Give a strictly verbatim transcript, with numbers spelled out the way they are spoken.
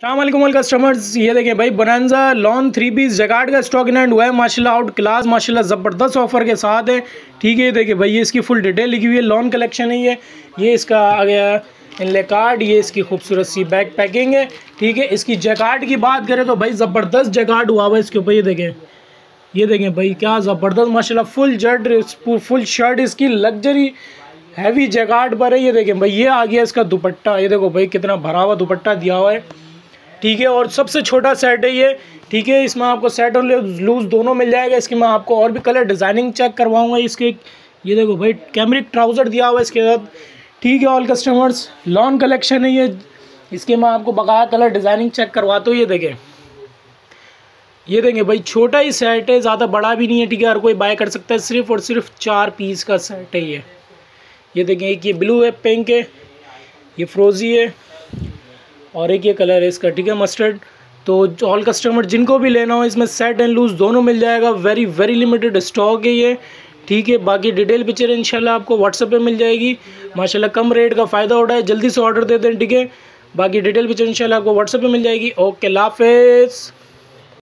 अस्सलाम कस्टमर्स, ये देखें भाई Bonanza lawn three piece jacquard का स्टॉक इन हैंड हुआ है माशाल्लाह, आउट क्लास माशाल्लाह ज़बरदस्त ऑफर के साथ है। ठीक है, ये देखिए भाई ये इसकी फुल डिटेल लिखी हुई है, लॉन कलेक्शन है ये ये इसका आ गया इनले कार्ड, ये इसकी खूबसूरत सी बैक पैकिंग है। ठीक है, इसकी जैकार्ड की बात करें तो भाई ज़बरदस्त जैकार्ड हुआ हुआ है इसके ऊपर। ये देखें ये देखें भाई क्या ज़बरदस्त माशाल्लाह, फुल जर्ट फुल शर्ट इसकी लग्जरी हैवी जैकार्ड पर है। ये देखें भाई ये आ गया इसका दुपट्टा, ये देखो भाई कितना भरा हुआ दुपट्टा दिया हुआ है। ठीक है, और सबसे छोटा सेट है ये। ठीक है, इसमें आपको सेट और लूज़ दोनों मिल जाएगा। इसके मैं आपको और भी कलर डिज़ाइनिंग चेक करवाऊंगा इसके। ये देखो भाई कैमरिक ट्राउज़र दिया हुआ है इसके साथ। ठीक है, ऑल कस्टमर्स लॉन कलेक्शन है ये, इसके मैं आपको बकाया कलर डिज़ाइनिंग चेक करवाता हूँ। ये देखें ये देखें भाई छोटा ही सेट है, ज़्यादा बड़ा भी नहीं है। ठीक है, हर कोई बाय कर सकता है, सिर्फ और सिर्फ चार पीस का सेट है ये। ये देखें एक ये ब्लू है, पिंक है, ये फ्रोज़ी है और एक ये कलर है इसका। ठीक है मस्टर्ड। तो ऑल कस्टमर जिनको भी लेना हो इसमें सेट एंड लूज़ दोनों मिल जाएगा। वेरी वेरी लिमिटेड स्टॉक है ये। ठीक है, बाकी डिटेल पिक्चर इंशाल्लाह आपको व्हाट्सएप पे मिल जाएगी। माशाल्लाह कम रेट का फ़ायदा उठाए, जल्दी से ऑर्डर दे दें। ठीक है, बाकी डिटेल पिक्चर इंशाल्लाह आपको व्हाट्सएप पे मिल जाएगी। ओके, अल्लाह हाफ़िज़।